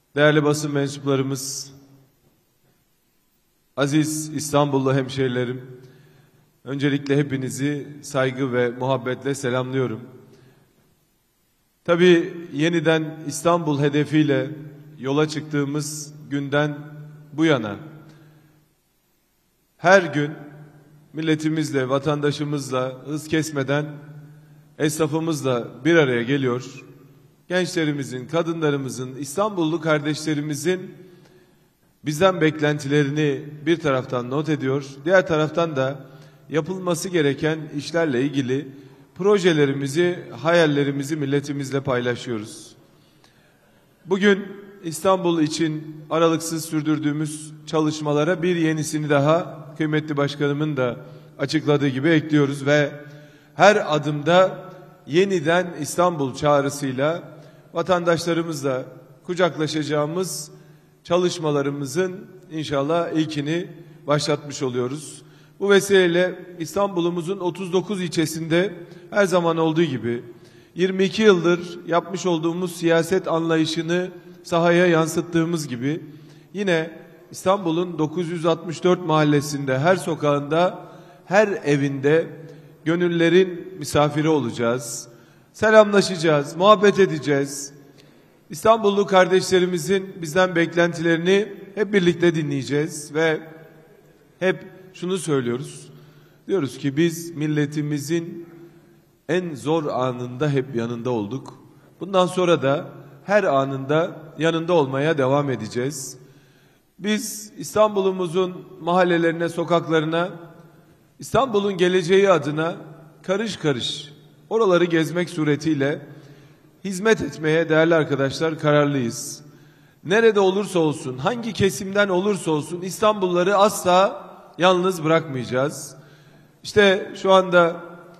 Değerli basın mensuplarımız, aziz İstanbullu hemşehrilerim, öncelikle hepinizi saygı ve muhabbetle selamlıyorum. Tabii yeniden İstanbul hedefiyle yola çıktığımız günden bu yana her gün milletimizle, vatandaşımızla hız kesmeden esnafımızla bir araya geliyor. Gençlerimizin, kadınlarımızın, İstanbullu kardeşlerimizin bizden beklentilerini bir taraftan not ediyor, diğer taraftan da yapılması gereken işlerle ilgili projelerimizi, hayallerimizi milletimizle paylaşıyoruz. Bugün İstanbul için aralıksız sürdürdüğümüz çalışmalara bir yenisini daha kıymetli başkanımın da açıkladığı gibi ekliyoruz ve her adımda yeniden İstanbul çağrısıyla vatandaşlarımızla kucaklaşacağımız çalışmalarımızın inşallah ilkini başlatmış oluyoruz. Bu vesileyle İstanbul'umuzun 39 ilçesinde her zaman olduğu gibi 22 yıldır yapmış olduğumuz siyaset anlayışını sahaya yansıttığımız gibi yine İstanbul'un 964 mahallesinde, her sokağında, her evinde gönüllerin misafiri olacağız. Selamlaşacağız, muhabbet edeceğiz. İstanbullu kardeşlerimizin bizden beklentilerini hep birlikte dinleyeceğiz ve hep şunu söylüyoruz. Diyoruz ki biz milletimizin en zor anında hep yanında olduk. Bundan sonra da her anında yanında olmaya devam edeceğiz. Biz İstanbul'umuzun mahallelerine, sokaklarına, İstanbul'un geleceği adına karış karış oraları gezmek suretiyle hizmet etmeye değerli arkadaşlar kararlıyız. Nerede olursa olsun, hangi kesimden olursa olsun İstanbulluları asla yalnız bırakmayacağız. İşte şu anda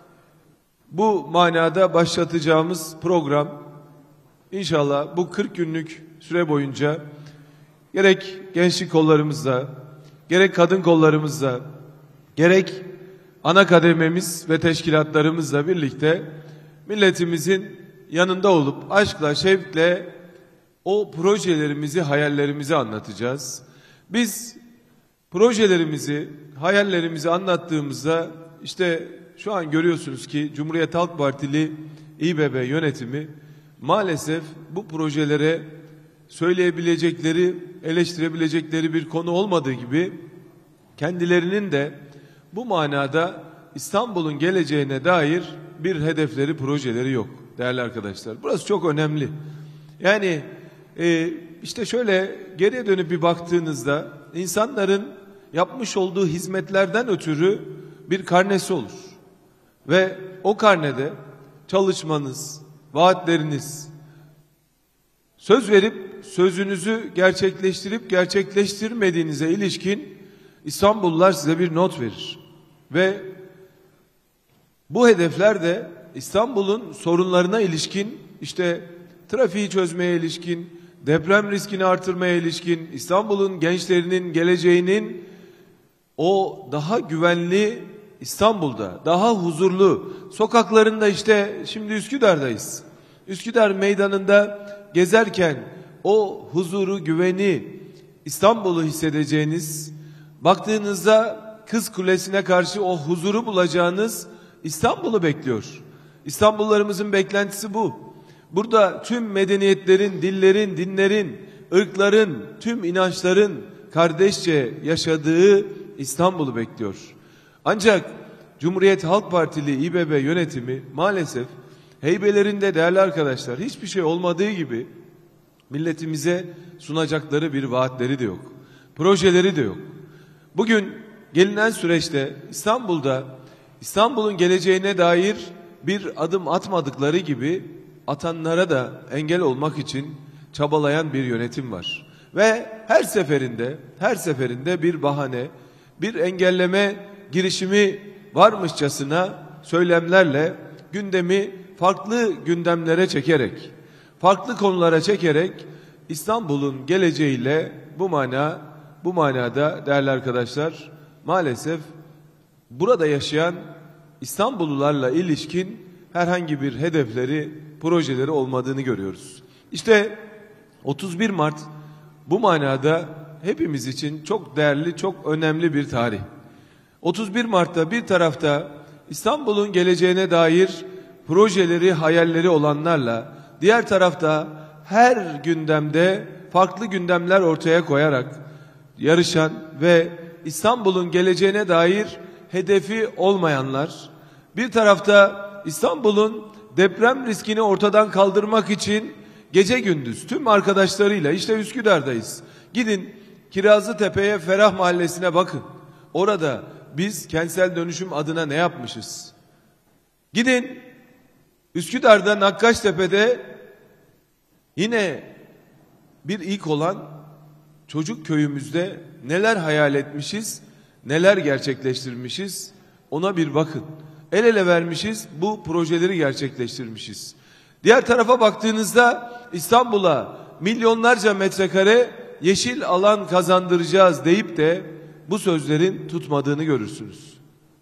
bu manada başlatacağımız program inşallah bu 40 günlük süre boyunca gerek gençlik kollarımızla, gerek kadın kollarımızla, gerek ana kadememiz ve teşkilatlarımızla birlikte milletimizin yanında olup aşkla, şevkle o projelerimizi, hayallerimizi anlatacağız. Biz projelerimizi, hayallerimizi anlattığımızda işte şu an görüyorsunuz ki Cumhuriyet Halk Partili İBB yönetimi maalesef bu projelere söyleyebilecekleri, eleştirebilecekleri bir konu olmadığı gibi kendilerinin de bu manada İstanbul'un geleceğine dair bir hedefleri, projeleri yok değerli arkadaşlar. Burası çok önemli. Yani işte şöyle geriye dönüp bir baktığınızda insanların yapmış olduğu hizmetlerden ötürü bir karnesi olur. Ve o karnede çalışmanız, vaatleriniz, söz verip sözünüzü gerçekleştirip gerçekleştirmediğinize ilişkin İstanbullular size bir not verir. Ve bu hedefler de İstanbul'un sorunlarına ilişkin, işte trafiği çözmeye ilişkin, deprem riskini artırmaya ilişkin, İstanbul'un gençlerinin geleceğinin o daha güvenli İstanbul'da, daha huzurlu sokaklarında, işte şimdi Üsküdar'dayız. Üsküdar meydanında gezerken o huzuru, güveni, İstanbul'u hissedeceğiniz, baktığınızda Kız Kulesi'ne karşı o huzuru bulacağınız İstanbul'u bekliyor. İstanbullularımızın beklentisi bu. Burada tüm medeniyetlerin, dillerin, dinlerin, ırkların, tüm inançların kardeşçe yaşadığı İstanbul'u bekliyor. Ancak Cumhuriyet Halk Partili İBB yönetimi maalesef heybelerinde değerli arkadaşlar hiçbir şey olmadığı gibi milletimize sunacakları bir vaatleri de yok. Projeleri de yok. Bugün gelinen süreçte İstanbul'da İstanbul'un geleceğine dair bir adım atmadıkları gibi atanlara da engel olmak için çabalayan bir yönetim var. Ve her seferinde bir bahane, bir engelleme girişimi varmışçasına söylemlerle gündemi farklı gündemlere çekerek, farklı konulara çekerek İstanbul'un geleceğiyle bu manada değerli arkadaşlar maalesef burada yaşayan İstanbullularla ilişkin herhangi bir hedefleri, projeleri olmadığını görüyoruz. İşte 31 Mart bu manada hepimiz için çok değerli, çok önemli bir tarih. 31 Mart'ta bir tarafta İstanbul'un geleceğine dair projeleri, hayalleri olanlarla, diğer tarafta her gündemde farklı gündemler ortaya koyarak yarışan ve İstanbul'un geleceğine dair hedefi olmayanlar, bir tarafta İstanbul'un deprem riskini ortadan kaldırmak için gece gündüz tüm arkadaşlarıyla, işte Üsküdar'dayız. Gidin Kirazlıtepe'ye, Ferah Mahallesi'ne bakın. Orada biz kentsel dönüşüm adına ne yapmışız? Gidin Üsküdar'da Nakkaştepe'de yine bir ilk olan çocuk köyümüzde neler hayal etmişiz, neler gerçekleştirmişiz, ona bir bakın. El ele vermişiz, bu projeleri gerçekleştirmişiz. Diğer tarafa baktığınızda İstanbul'a milyonlarca metrekare yeşil alan kazandıracağız deyip de bu sözlerin tutmadığını görürsünüz.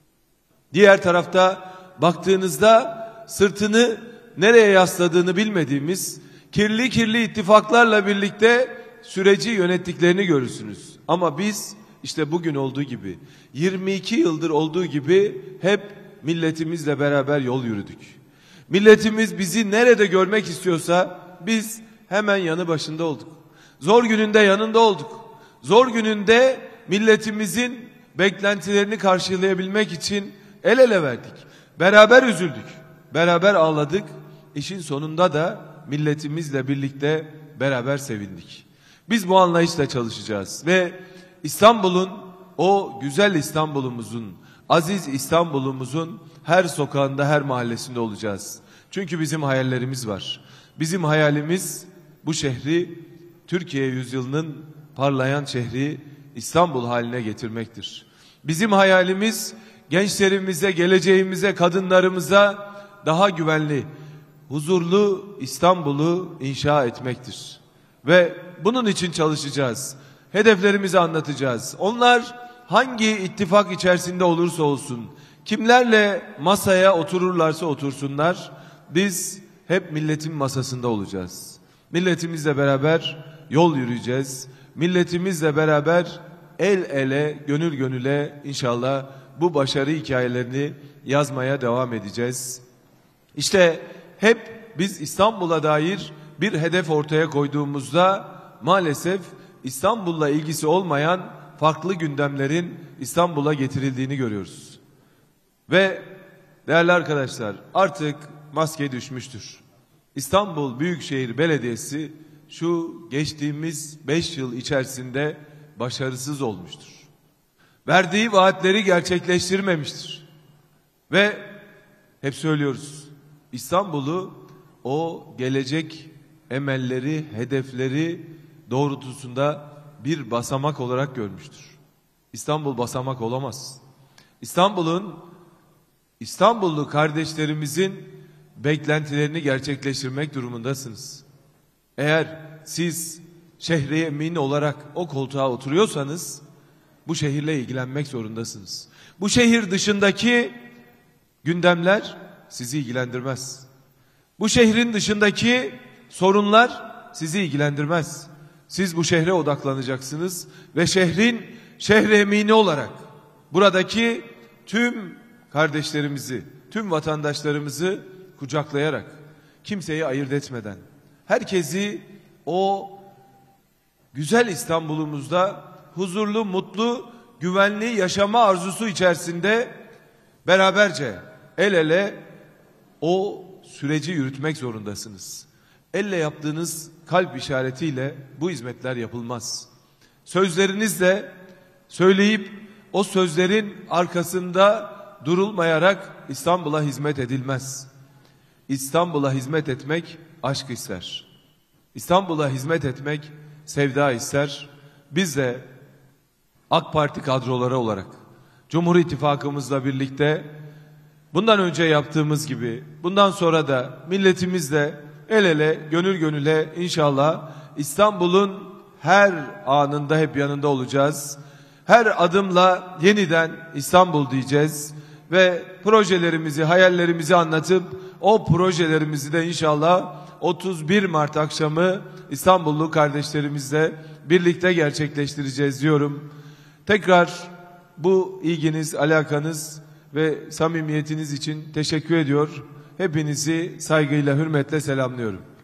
Diğer tarafta baktığınızda sırtını nereye yasladığını bilmediğimiz kirli ittifaklarla birlikte süreci yönettiklerini görürsünüz. Ama biz işte bugün olduğu gibi, 22 yıldır olduğu gibi hep milletimizle beraber yol yürüdük. Milletimiz bizi nerede görmek istiyorsa biz hemen yanı başında olduk. Zor gününde yanında olduk. Zor gününde milletimizin beklentilerini karşılayabilmek için el ele verdik. Beraber üzüldük, beraber ağladık. İşin sonunda da milletimizle birlikte beraber sevindik. Biz bu anlayışla çalışacağız ve İstanbul'un, o güzel İstanbul'umuzun, aziz İstanbul'umuzun her sokağında, her mahallesinde olacağız. Çünkü bizim hayallerimiz var. Bizim hayalimiz bu şehri, Türkiye yüzyılının parlayan şehri İstanbul haline getirmektir. Bizim hayalimiz gençlerimize, geleceğimize, kadınlarımıza daha güvenli, huzurlu İstanbul'u inşa etmektir. Ve bunun için çalışacağız. Hedeflerimizi anlatacağız. Onlar hangi ittifak içerisinde olursa olsun, kimlerle masaya otururlarsa otursunlar, biz hep milletin masasında olacağız. Milletimizle beraber yol yürüyeceğiz. Milletimizle beraber el ele, gönül gönüle inşallah bu başarı hikayelerini yazmaya devam edeceğiz. İşte hep biz İstanbul'a dair bir hedef ortaya koyduğumuzda maalesef İstanbul'la ilgisi olmayan farklı gündemlerin İstanbul'a getirildiğini görüyoruz. Ve değerli arkadaşlar, artık maske düşmüştür. İstanbul Büyükşehir Belediyesi şu geçtiğimiz 5 yıl içerisinde başarısız olmuştur. Verdiği vaatleri gerçekleştirmemiştir. Ve hep söylüyoruz, İstanbul'u o gelecek emelleri, hedefleri doğrultusunda bir basamak olarak görmüştür. İstanbul basamak olamaz. İstanbullu kardeşlerimizin beklentilerini gerçekleştirmek durumundasınız. Eğer siz şehre emin olarak o koltuğa oturuyorsanız bu şehirle ilgilenmek zorundasınız. Bu şehir dışındaki gündemler sizi ilgilendirmez. Bu şehrin dışındaki sorunlar sizi ilgilendirmez. Siz bu şehre odaklanacaksınız ve şehre emini olarak buradaki tüm kardeşlerimizi, tüm vatandaşlarımızı kucaklayarak, kimseyi ayırt etmeden, herkesi o güzel İstanbul'umuzda huzurlu, mutlu, güvenli yaşama arzusu içerisinde beraberce el ele o süreci yürütmek zorundasınız. Elle yaptığınız kalp işaretiyle bu hizmetler yapılmaz. Sözlerinizle söyleyip o sözlerin arkasında durulmayarak İstanbul'a hizmet edilmez. İstanbul'a hizmet etmek aşk ister. İstanbul'a hizmet etmek sevda ister. Biz de AK Parti kadroları olarak Cumhur İttifakımızla birlikte bundan önce yaptığımız gibi bundan sonra da milletimizle el ele, gönül gönüle inşallah İstanbul'un her anında hep yanında olacağız. Her adımla yeniden İstanbul diyeceğiz ve projelerimizi, hayallerimizi anlatıp o projelerimizi de inşallah 31 Mart akşamı İstanbullu kardeşlerimizle birlikte gerçekleştireceğiz diyorum. Tekrar bu ilginiz, alakanız ve samimiyetiniz için teşekkür ediyor. Hepinizi saygıyla, hürmetle selamlıyorum.